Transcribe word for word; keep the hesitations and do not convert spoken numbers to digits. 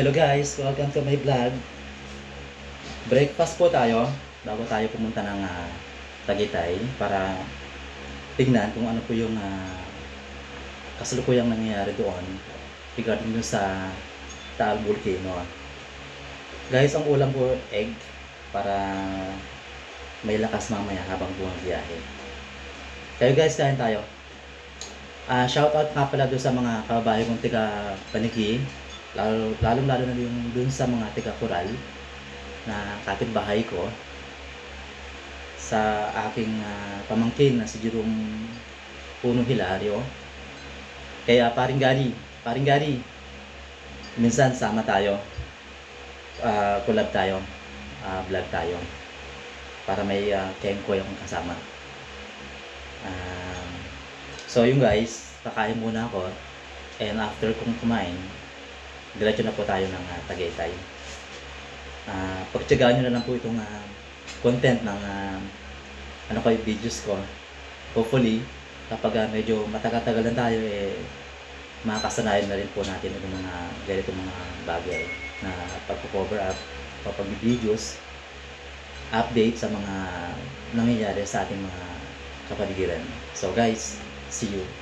Hello guys, welcome to my vlog. Breakfast po tayo bago tayo pumunta ng uh, Tagaytay para tingnan kung ano po yung uh, kasalukuyang nangyayari doon regarding dun sa Taal Volcano. Guys, ang ulam po egg para may lakas mamaya habang bumabiyahe. Kayo guys, kain tayo. Uh, shout out nga pala doon sa mga kababayan kong tiga Paniki, lalo lalo lalo na yung doon sa mga tiga Coral na kapitbahay ko, sa aking uh, pamangkin na si Jerome Puno Hilario. Kaya paring Gary, paring Gary, minsan sama tayo, uh, collab tayo, uh, vlog tayo para may uh, Kenko yung kasama. Uh, so yung guys, kakain muna ako, and after kong kumain, diretso na po tayo ng uh, Tagaytay. Uh, pagtyagaan nyo na lang po itong uh, content ng uh, ano ko, yung videos ko. Hopefully, kapag uh, medyo matagal-tagal lang tayo, eh, makakasanayan na rin po natin itong mga ganitong mga bagay na pagpo-cover up, kapag videos, update sa mga nangyayari sa ating mga kapaligiran. So guys, see you.